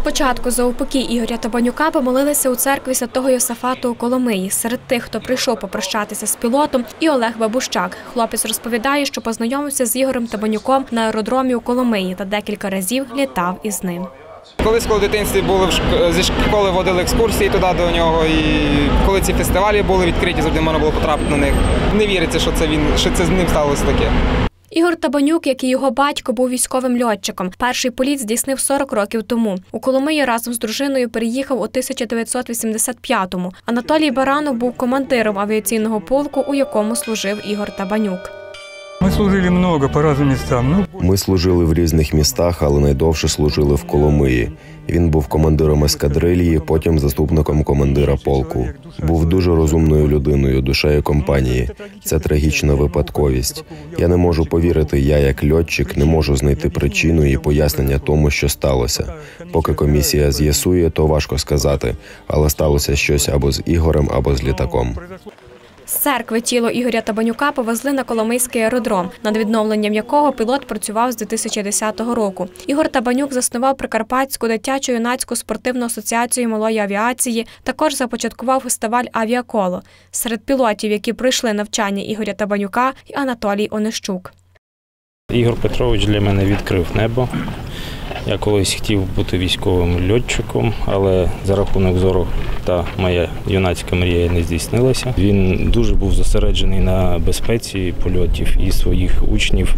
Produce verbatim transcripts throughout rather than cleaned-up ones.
Спочатку за упокій Ігоря Табанюка помолилися у церкві Святого Йосафата у Коломиї. Серед тих, хто прийшов попрощатися з пілотом, і Олег Бабущак. Хлопець розповідає, що познайомився з Ігорем Табанюком на аеродромі у Коломиї та декілька разів літав із ним. Колись, коли в дитинстві були зі школи, водили екскурсії туди до нього, і коли ці фестивалі були відкриті, завжди можна було потрапити на них. Не віриться, що це він, що це з ним сталося таке. Ігор Табанюк, як і його батько, був військовим льотчиком. Перший політ здійснив сорок років тому. У Коломиї разом з дружиною переїхав у тисяча дев'ятсот вісімдесят п'ятому. Анатолій Баранов був командиром авіаційного полку, у якому служив Ігор Табанюк. Ми служили багато по різним місцям. Ми служили в різних містах, але найдовше служили в Коломиї. Він був командиром ескадрильї, потім заступником командира полку. Був дуже розумною людиною, душею компанії. Це трагічна випадковість. Я не можу повірити, я як льотчик не можу знайти причину і пояснення тому, що сталося. Поки комісія з'ясує, то важко сказати, але сталося щось або з Ігорем, або з літаком. З церкви тіло Ігоря Табанюка повезли на Коломийський аеродром, над відновленням якого пілот працював з дві тисячі десятого року. Ігор Табанюк заснував Прикарпатську дитячо-юнацьку спортивну асоціацію малої авіації, також започаткував фестиваль «Авіаколо». Серед пілотів, які пройшли навчання Ігоря Табанюка, і Анатолій Онищук. Ігор Петрович для мене відкрив небо. Я колись хотів бути військовим льотчиком, але за рахунок зору та моя юнацька мрія не здійснилася. Він дуже був зосереджений на безпеці польотів і своїх учнів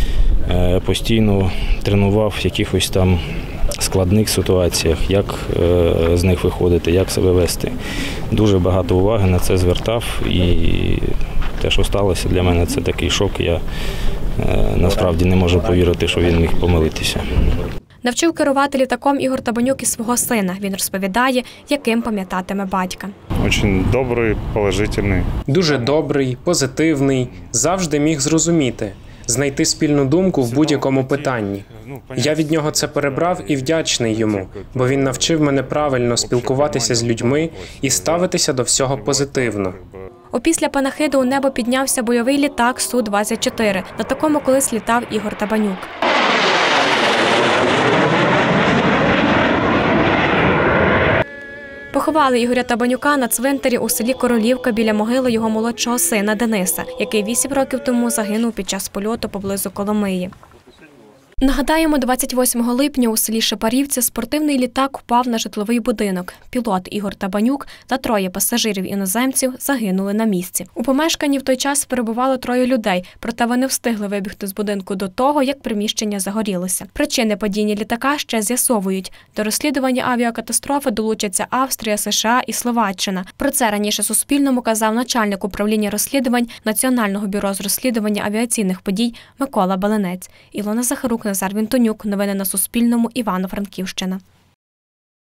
постійно тренував в якихось там складних ситуаціях, як з них виходити, як себе вести. Дуже багато уваги на це звертав, і те, що сталося для мене, це такий шок. Я насправді не можу повірити, що він міг помилитися. Навчив керувати літаком Ігор Табанюк і свого сина. Він розповідає, яким пам'ятатиме батька. Дуже добрий, положительний. Дуже добрий, позитивний, завжди міг зрозуміти, знайти спільну думку в будь-якому питанні. Я від нього це перебрав і вдячний йому, бо він навчив мене правильно спілкуватися з людьми і ставитися до всього позитивно. Опісля панахиду у небо піднявся бойовий літак Су двадцять чотири. На такому колись літав Ігор Табанюк. Поховали Ігоря Табанюка на цвинтарі у селі Королівка біля могили його молодшого сина Дениса, який вісім років тому загинув під час польоту поблизу Коломиї. Нагадаємо, двадцять восьмого липня у селі Шепарівці спортивний літак впав на житловий будинок. Пілот Ігор Табанюк та троє пасажирів-іноземців загинули на місці. У помешканні в той час перебувало троє людей, проте вони встигли вибігти з будинку до того, як приміщення загорілося. Причини падіння літака ще з'ясовують. До розслідування авіакатастрофи долучаться Австрія, США і Словаччина. Про це раніше Суспільному казав начальник управління розслідувань Національного бюро з розслідування авіаційних подій Микола Баленець. Ілона Захарук, Назар Вінтонюк. Новини на Суспільному. Івано-Франківщина.